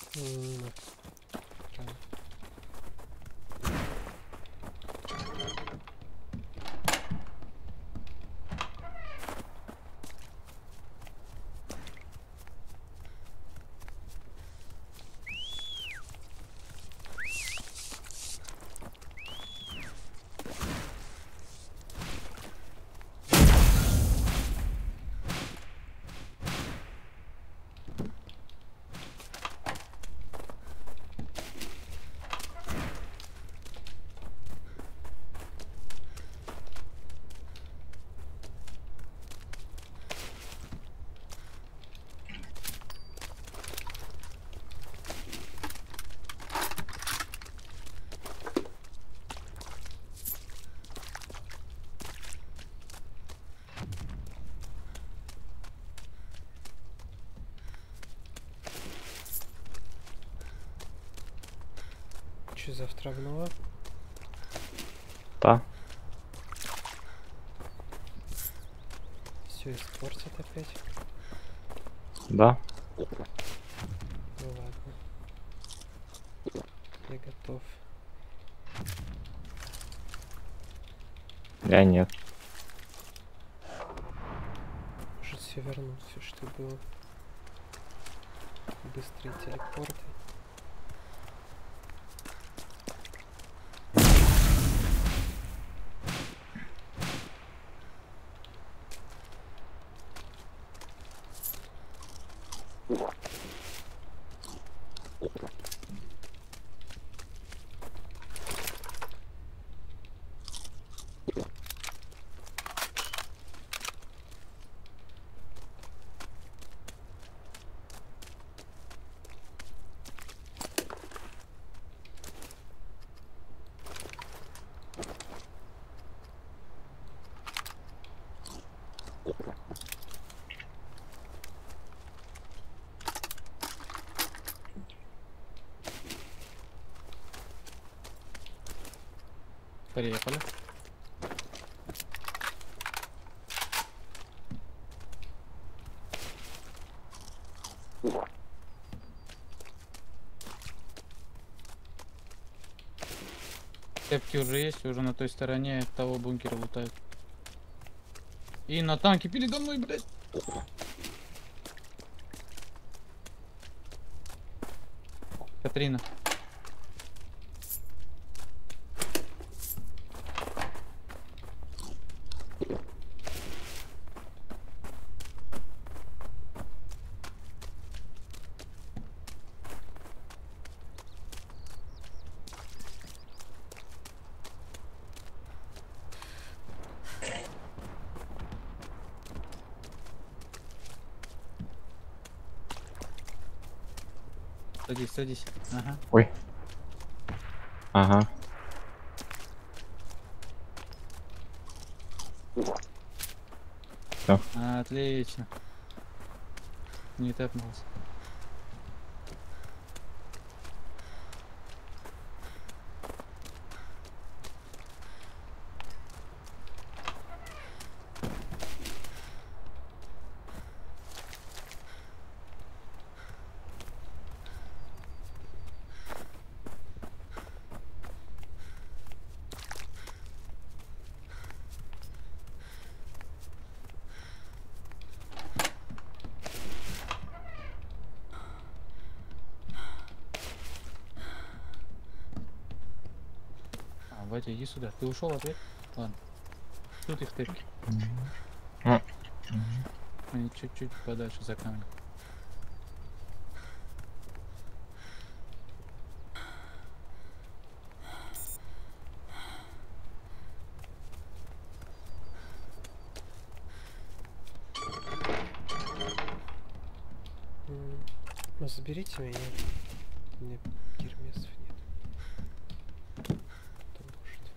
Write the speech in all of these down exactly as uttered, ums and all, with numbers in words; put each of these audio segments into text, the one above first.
М, правильно. Че завтра обнова? Да. Все испортит опять? Да. Ну ладно. Я готов. Я нет. Может все вернуть, все что было. Быстрые телепорты. Приехали. Тэпки уже есть, уже на той стороне того бункера лутают. И на танке передо мной, блядь. Катрина. Садись, садись. Ага. Ой. Ага. Всё. Отлично. Не тэпнулся. А, Вадя, иди сюда. Ты ушел опять? Ладно. Тут их тэпки. М. Они чуть-чуть подальше за камнем. М, Ну заберите меня. У меня гермесов нет. Кто может?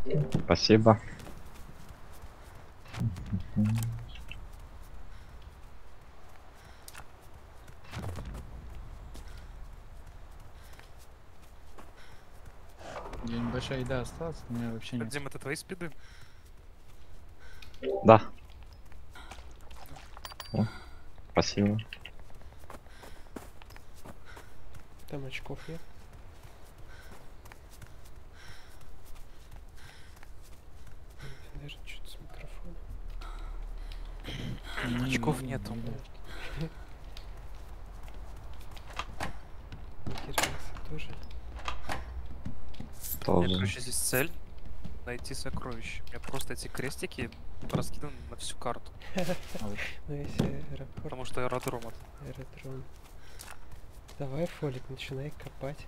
Спасибо. У меня небольшая еда осталась, у меня вообще нет. Дим, это твои спиды? Да. О, спасибо. Там очков нет. Наверное, что-то с микрофоном. Не Очков видно, нету. видно. Кириллиса тоже. У меня, Тоже. короче, здесь цель найти сокровища. У меня просто эти крестики раскиданы на всю карту. А вот Ну, если аэропорт, Потому что аэродром это. аэродром. Давай, Фолик, начинай копать.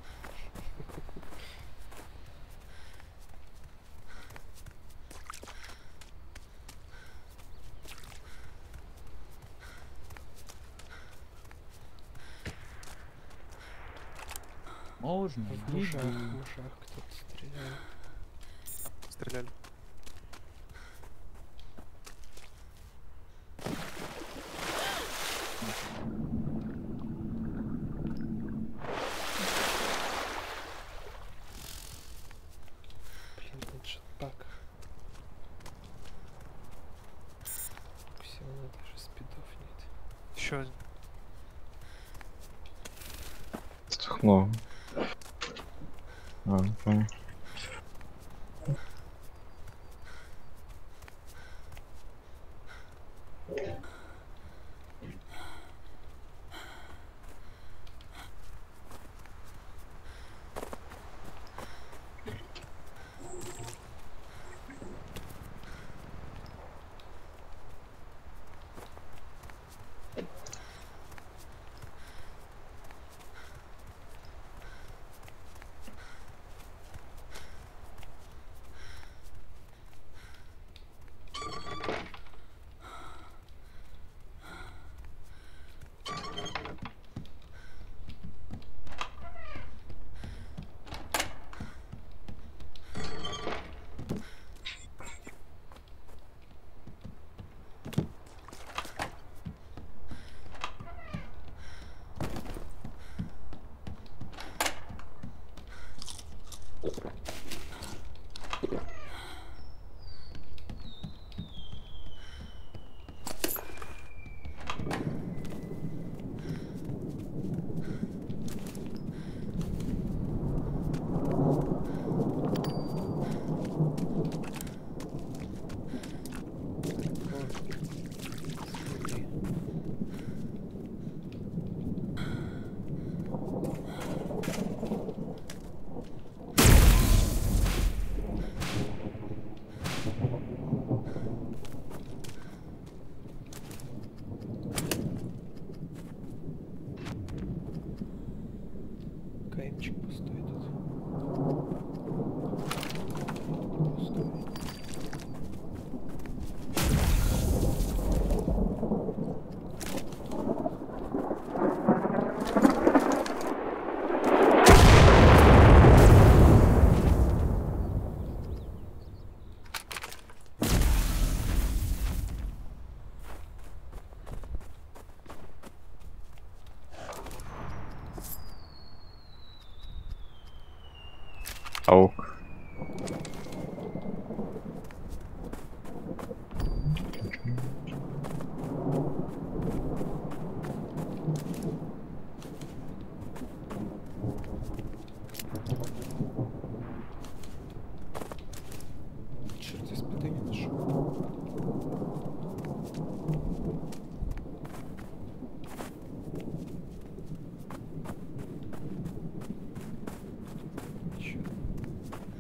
можно. В ушах, иду. в ушах кто-то стреляет. Стреляли. Блин, нет жетпак. Все, у нас даже спидов нет. Еще один. Стухну. А, понял. Следы. КМчик пустой тут. Пустой. Аук. Черт, я спиды не нашел. Чё?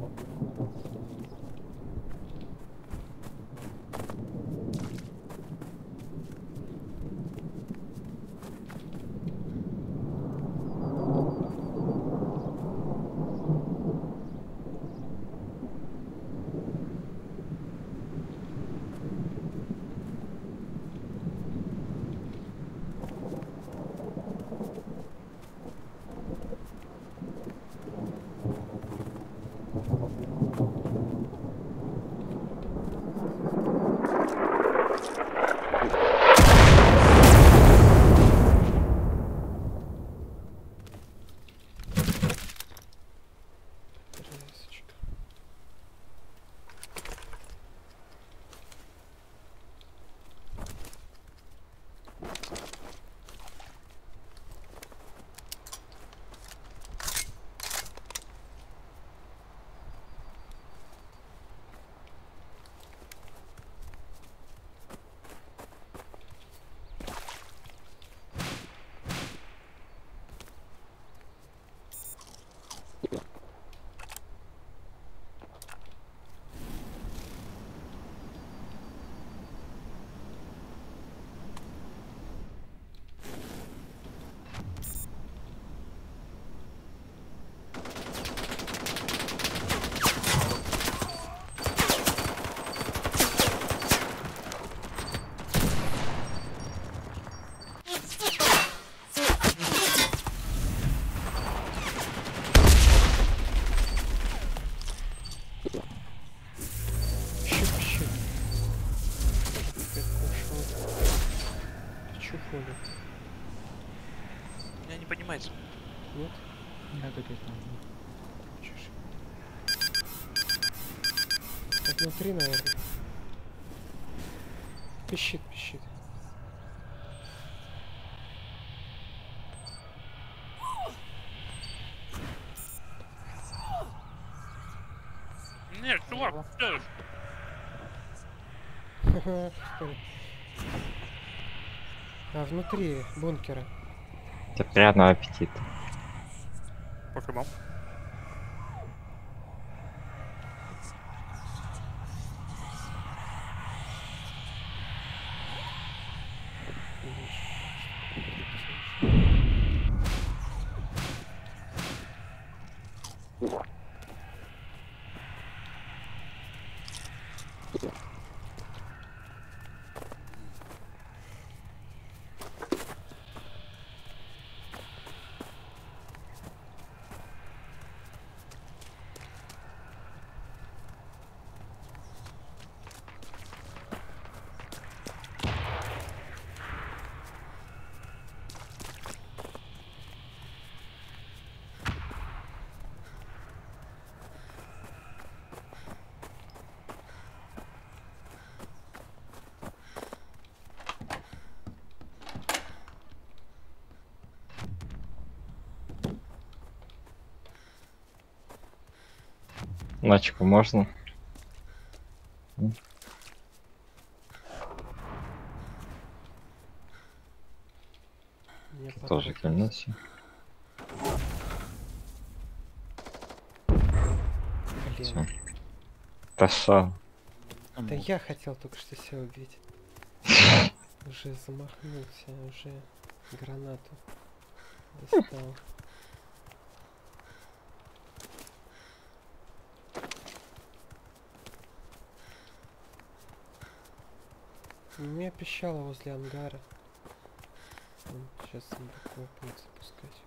Резочка. Щит, щит. Опять пошел. Ты чё, Коля? Меня не понимаете. Нет? Я так это. Чушь. Так внутри, наверное. Пищит, пищит. Нет, чувак, что делаешь? А внутри бункера. Тебе приятного аппетита. Почему? Ночку можно? Мне Тоже подходит. кинулся. Всё. Блин. Да шо? Да я хотел только что себя убить. Уже замахнулся, уже гранату достал. Меня пищало возле ангара. Он сейчас такое будет запускать.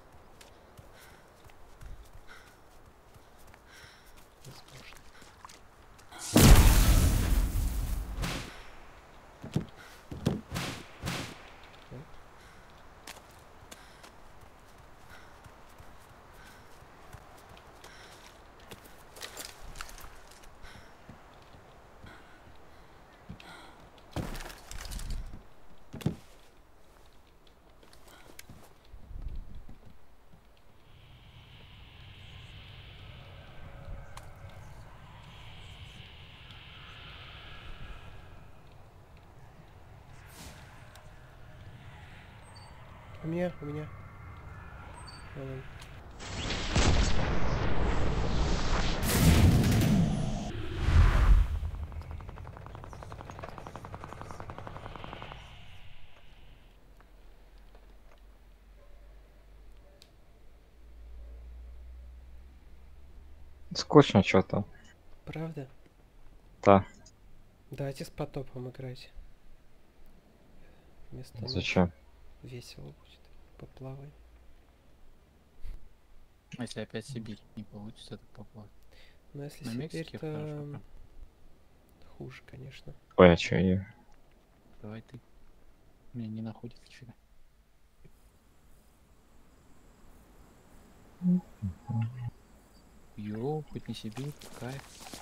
Возможно. У меня, у меня. Вон он. Скучно что-то. Правда? Да. Давайте с потопом играть. Вместо ночи. Зачем? Весело будет. Поплаваем. А если опять Сибирь не получится, так поплавать. Но если На Сибирь, Мексике то хорошо прям. хуже, конечно. Ой, а чё я? Давай ты. Меня не находит нифига. Йоу, хоть не Сибирь, кайф.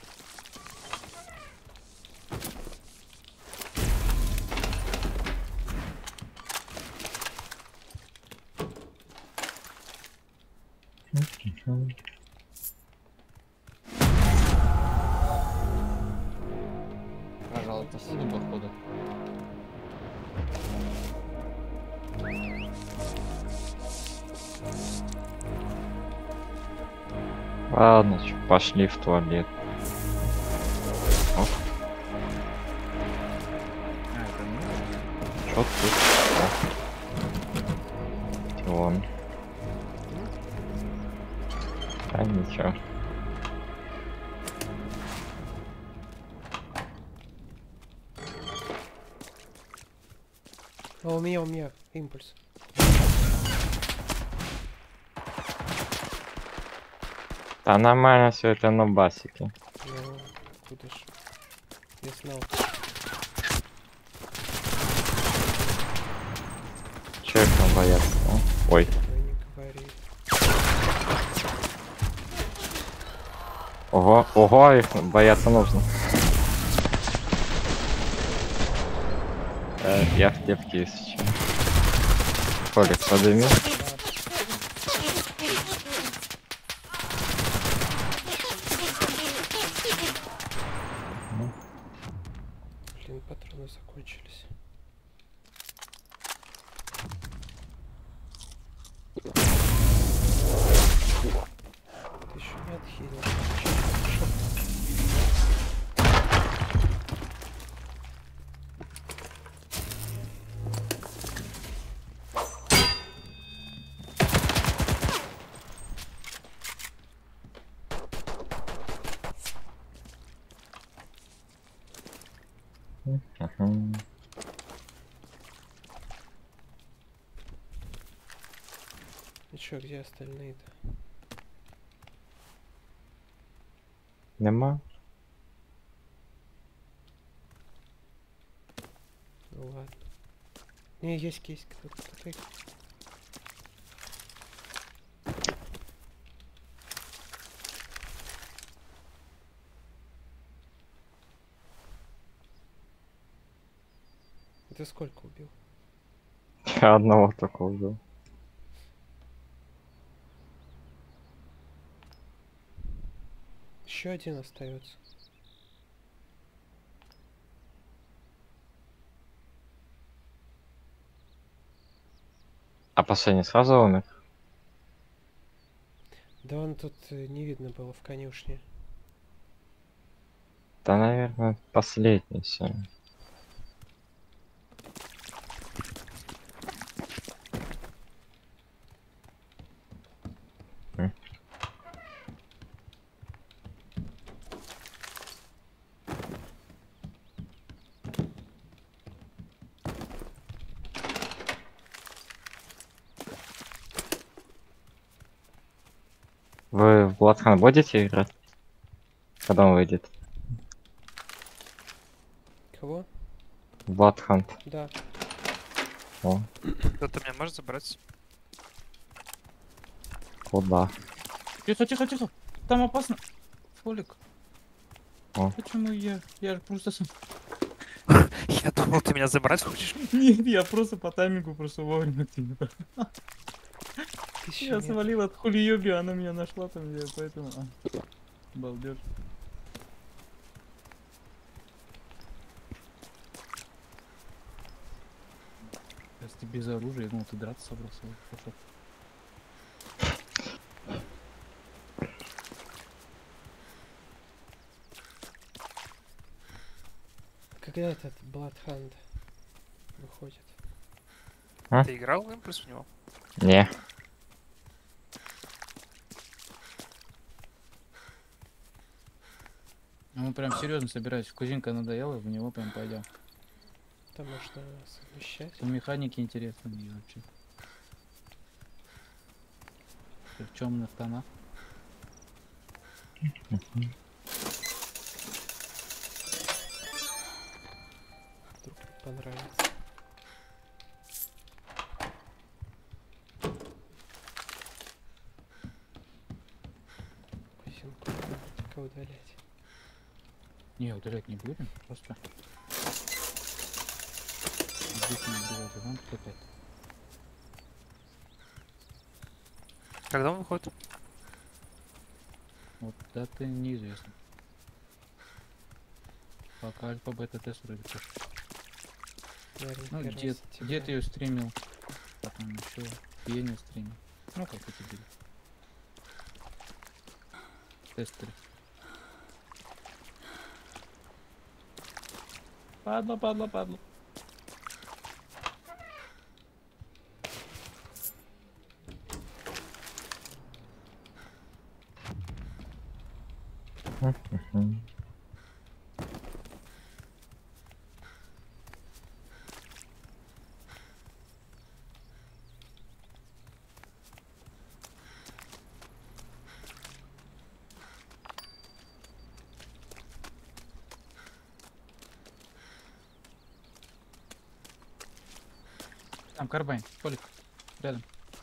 Пожалуй, посуду походу. Ладно, чё, пошли в туалет. Оп, А, это мы? чё тут? О. Вон. А ничего. А у меня, у меня импульс. Да нормально все это на басике. Ну, куда ж. Я знал. Чё их там боятся? О, ой. Ой, не говори. Ого, ого, их бояться нужно. Э, я в кепке, если чё. Колик, подыми. Блин, патроны закончились. Ты еще не отхилил. Хорошо. Ага. И чё, где остальные-то? Нема? Ну ладно. Не, есть, есть кто-то. кто-то. Ты сколько убил? Я одного только убил. Еще один остается. А последний сразу умер? Да он тут э, не видно было в конюшне. Да, наверное, последний все. Вы в Bloodhound будете играть? Когда он выйдет? Кого? Bloodhound. Да. О, Кто-то меня может забрать? куда? Тихо, тихо, тихо. Там опасно. Фолик. О. Почему я? Я же просто сам. Я думал, ты меня забрать хочешь. Нет, я просто по таймингу просто вовремя к тебе. Тысяча Я метров. свалил от хулиёби, она меня нашла там, я поэтому... А, балдеж. Сейчас ты без оружия, я думал, ты драться собрался. Пошел. Когда этот Bloodhound выходит? А? Ты играл в импульс в него? Не. А мы прям серьезно собирались. Кузинка надоела, в него прям пойдем. Там можно совмещать. Там механики интересные вообще. В темных тонах. Вдруг понравится. Кузинку только удалять. Не, удалять не будем, просто. Длительно было, вон опять. Когда он выходит? Вот даты неизвестно. Пока альфа бета тест вроде как. Наверное, Ну, первого дед, сентября. дед ее стримил. Потом еще Пьеня стримил. Ну, как эти были. Тестеры. Падла, падла, падла. Мгм. Там карбайн, Полик. Рядом.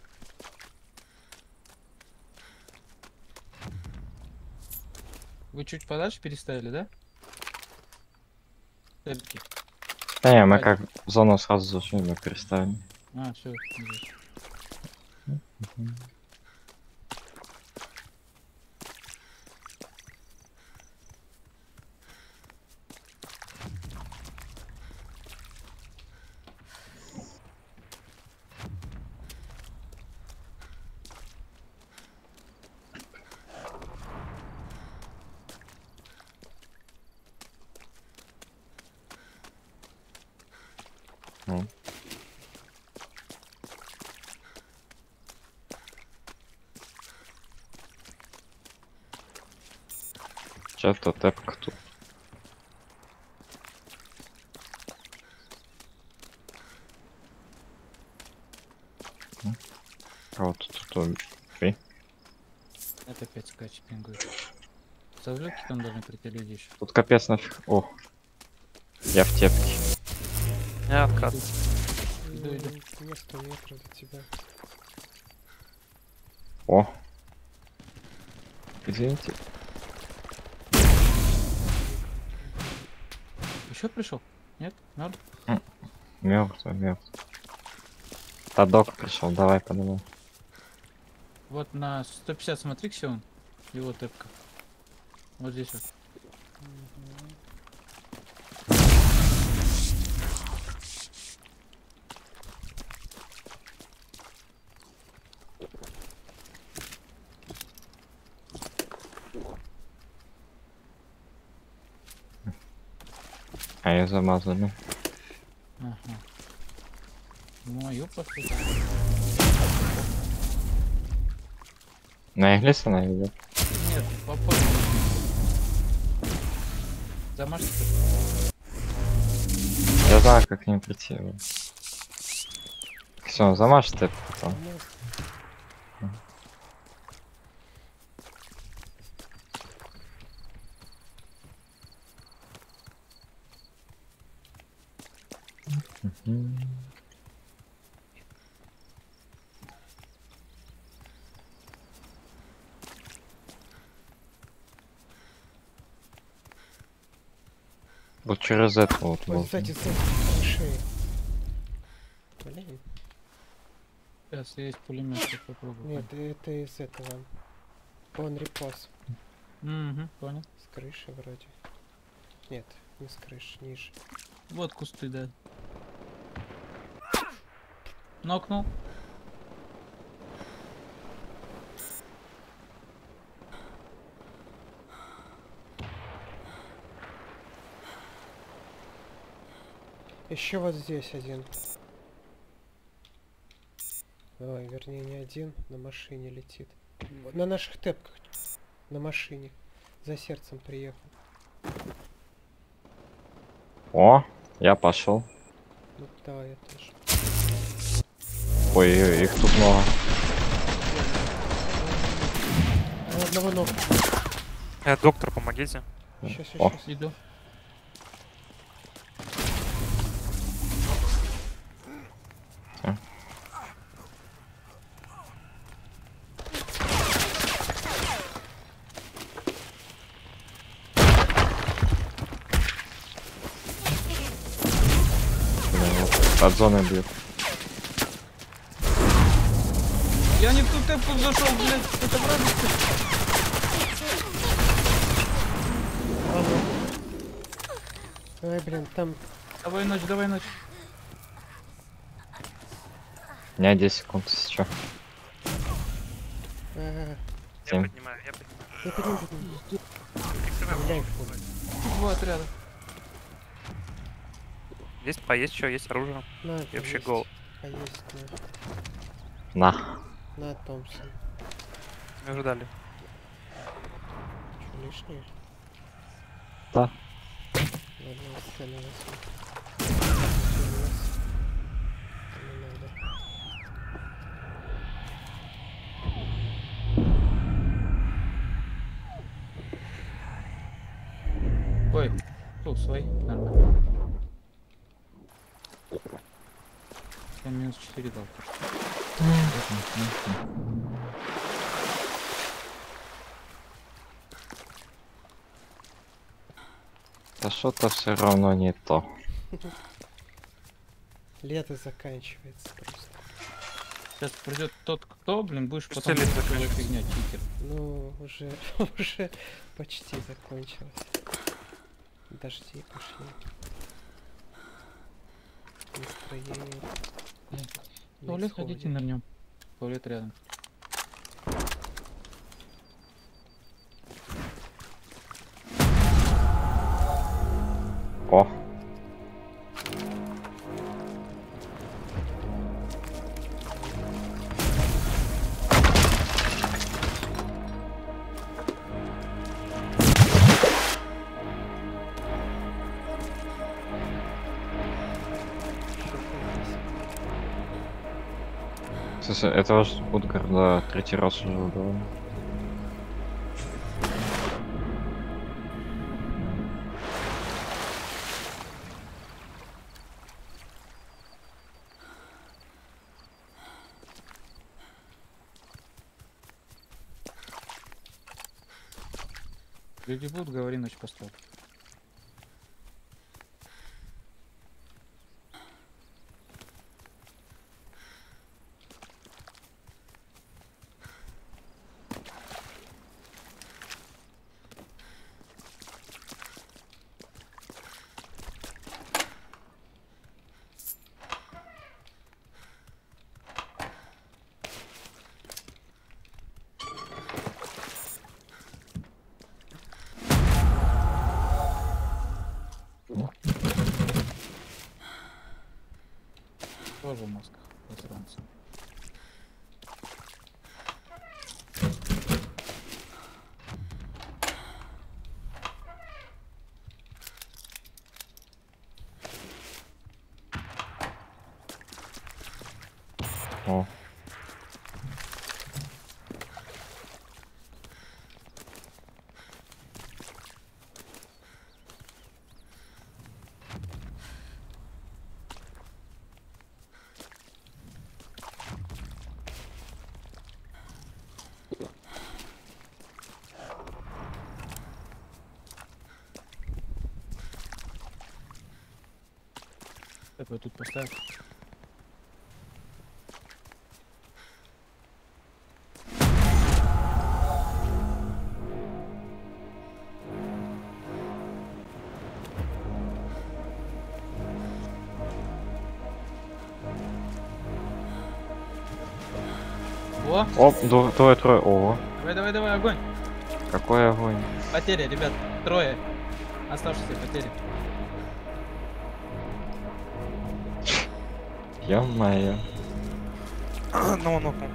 Вы чуть подальше переставили, да? Тельки. Да не, мы Ладно. как в зону сразу зашли, мы переставили. А, все. Ну. Че-то тэпка тут. Ну. А вот тут, тут три. Это опять скач пингует. Со взлетки там должны прийти люди еще. Тут капец нафиг. О, я в тепке. Я откат. Иду, иду. Ну, мне сто метров до тебя. О. Извините. Еще пришел? Нет? Надо? Мертвый, мертвый. Тадок пришел, давай подумай. Вот на сто пятьдесят смотри, где он. Его тэпка. Вот здесь вот. А я замазали. Ага. Мою пошли. На иглиса она идет. Нет, попозже. Замажьте. Я знаю, как к ним прийти. Все, замажь ты потом. Ну, Мгм. Вот через это вот. вот, можно. кстати, с шеи. Блин. Сейчас есть пулемет, я попробую. Нет, это из этого. Он репост. Угу, понял. С крыши вроде. Нет, не с крыши, ниже. Вот кусты, да. Нокнул. Еще вот здесь один. Ой, вернее не один, на машине летит. На наших тэпках. На машине. За сердцем приехал. О, я пошел. Ну, давай, я тоже. Ой, ой, их тут много. А, одного ног. Э, доктор, помогите. Сейчас, О. сейчас. Иду. Всё. Блин, вот от зоны бьют. Я не в ту тэпку зашел, блядь. Это вражеский. Ай, блин, там... Давай ночь, давай ночь. У меня десять секунд, если чё. Ага. Я Семь. поднимаю, я поднимаю. Я подниму, подниму. Прикрываю. Блядь. Два отряда. Есть поесть, что есть оружие. На, И вообще поесть. гол. Поесть, На. на. На, Томпсон. Мы уже дали. Что, лишнее? Да. Ладно, я на вас. Не надо. Ой, фу, свой. Нормально. Я минус четыре дал. Да что-то все равно не то. Лето заканчивается просто. Сейчас придет тот, кто, блин, будешь Что потом лето говорить, что за заканчивается? фигня, читер. Ну, уже, уже почти закончилось. Дожди пошли. Настроение. В туалет ходите, нырнем. Туалет рядом. О, слушай, это ваш Утгарда третий раз уже да? Люди будут, говори, ночь поставь. Тоже в масках, засранцы. О. Такой тут поставь. О, Оп, дво- двое, трое. Ого, давай, давай, давай, огонь. какой огонь. Потери, ребят, трое. Оставшиеся потери. Ё-моё. Ну, ну, ну.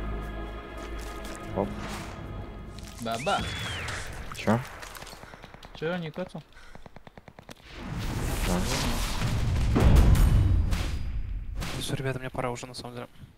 Оп, Баба. чё? Че, никаться? Да. Все, ребята, мне пора уже на самом деле.